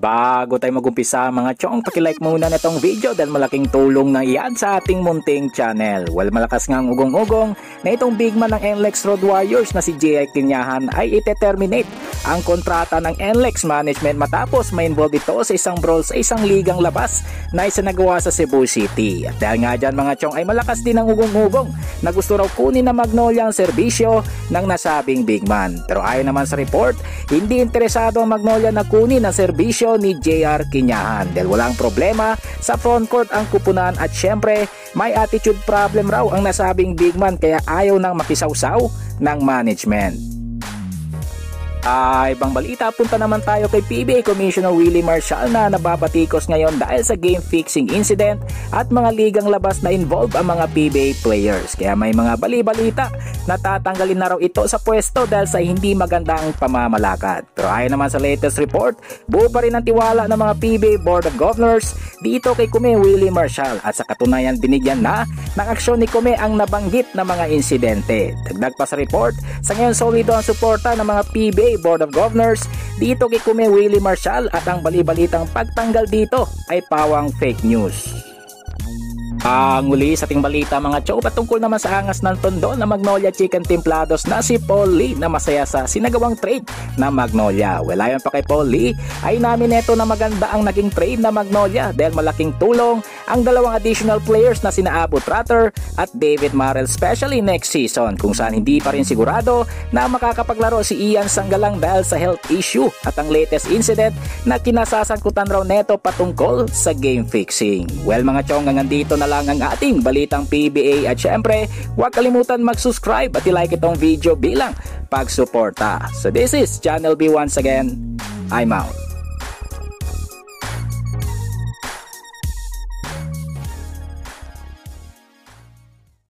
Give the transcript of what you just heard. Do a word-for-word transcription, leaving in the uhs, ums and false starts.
Bago tayo mag-umpisa mga chong, pakilike muna na itong video dahil malaking tulong na iyan sa ating munting channel. Well, malakas nga ang ugong-ugong na itong big man ng N L E X Road Warriors na si J I Quinyahan ay ite-terminate ang kontrata ng N L E X Management matapos ma-involve ito sa isang brawl sa isang ligang labas na isinagawa sa Cebu City. At dahil nga dyan mga chong ay malakas din ang ugong-ugong na gusto raw kunin na Magnolia ang serbisyo ng nasabing big man. Pero ayon naman sa report, hindi interesado ang Magnolia na kunin ang serbisyo ni J R Quinyahan dahil walang problema sa frontcourt ang kupunan at syempre may attitude problem raw ang nasabing big man kaya ayaw nang makisawsaw ng management. Ay, ibang balita, punta naman tayo kay P B A Commissioner Willie Marcial na nababatikos ngayon dahil sa game fixing incident at mga ligang labas na involved ang mga P B A players. Kaya may mga bali-balita na tatanggalin na raw ito sa pwesto dahil sa hindi magandang pamamalakad. Pero ayon naman sa latest report, buo pa rin ang tiwala ng mga P B A Board of Governors dito kay Kume Willie Marcial at sa katunayan binigyan na ng aksyon ni Kume ang nabanggit na mga insidente. Dagdag pa sa report, sa ngayon solido ang suporta ng mga P B A Board of Governors dito kay Kume Willie Marcial at ang bali-balitang pagtanggal dito ay pawang fake news. Ang muli sa ating balita mga chow, patungkol naman sa angas ng tondo na Magnolia Chicken Templados na si Paul Lee na masaya sa sinagawang trade na Magnolia. Well, ayon pa kay Paul Lee ay namin neto na maganda ang naging trade na Magnolia dahil malaking tulong ang dalawang additional players na sina Abu Trotter at David Marrell especially next season kung saan hindi pa rin sigurado na makakapaglaro si Ian Sanggalang dahil sa health issue at ang latest incident na kinasasangkutan raw neto patungkol sa game fixing. Well mga chow, hanggang dito na lang ang ating balitang P B A at syempre huwag kalimutan mag-subscribe at i-like itong video bilang pagsuporta. So this is Channel B once again. I'm out.